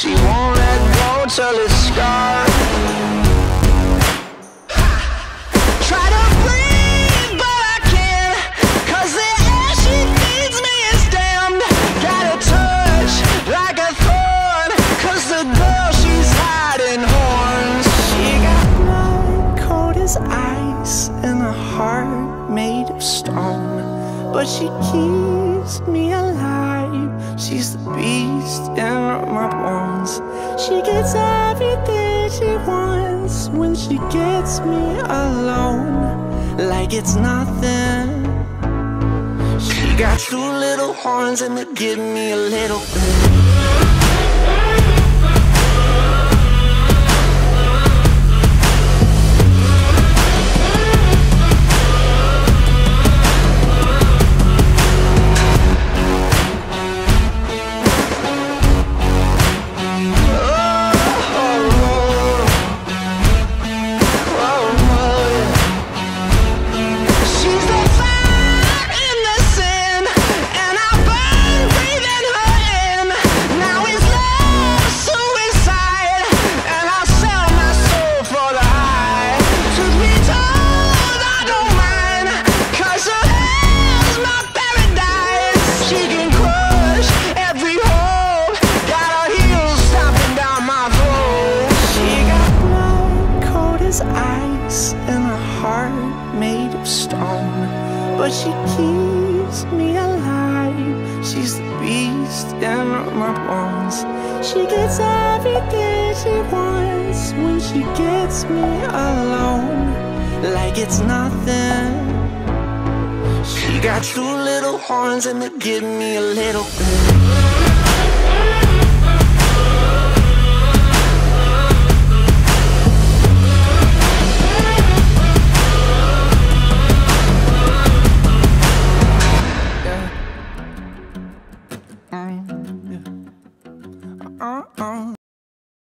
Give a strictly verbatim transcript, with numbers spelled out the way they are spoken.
She won't let go till it's scarred. Try to breathe, but I can't, 'cause the air she feeds me is damned. Got a touch like a thorn, 'cause the girl she's hiding horns. She got blood cold as ice and a heart made of stone, but she keeps me alive. She's the beast in my bones. She gets everything she wants when she gets me alone, like it's nothing. She got two little horns and they give me a little bit. Ice and a heart made of stone, but she keeps me alive. She's the beast in my bones. She gets everything she wants when she gets me alone, like it's nothing. She got two little horns and they give me a little bit.